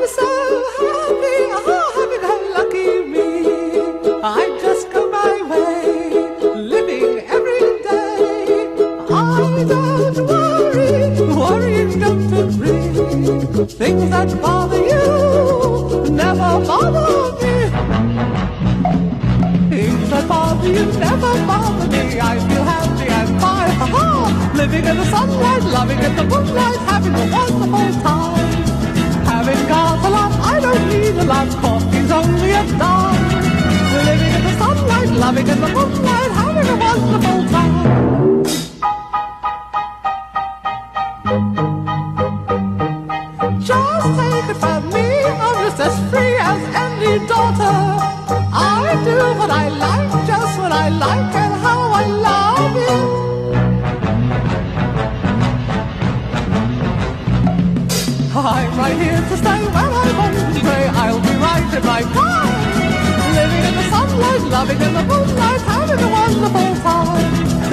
so happy, oh, happy-go-lucky me. I just go my way, living every day. I don't worry, worrying don't agree. Things that bother you never bother me. Things that bother you never bother me. I feel happy and fine, ha-ha. Living in the sunlight, loving in the moonlight, having a wonderful time. Having got a lot, I don't need a lot. Coffee's only a dime. Living in the sunlight, loving in the moonlight, having a wonderful time. Just take it from me, I'm just as free as any daughter. I do what I like, just what I like, and how I love it. I'm right here to stay when I'm old and grey. I'll be right in my prime. Living in the sunlight, loving in the moonlight, having a wonderful time.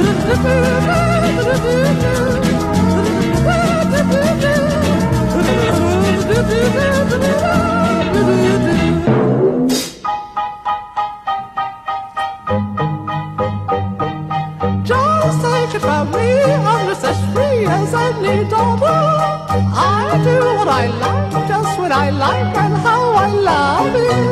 Just take it from me, I'm just as free as any daughter. I do what I like, just what I like, and how I love it.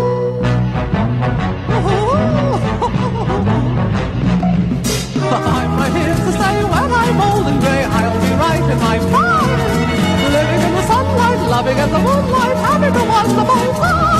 I'm right here to stay when I'm old and grey. I'll be right in my prime. Living in the sunlight, loving in the moonlight, having a wonderful time.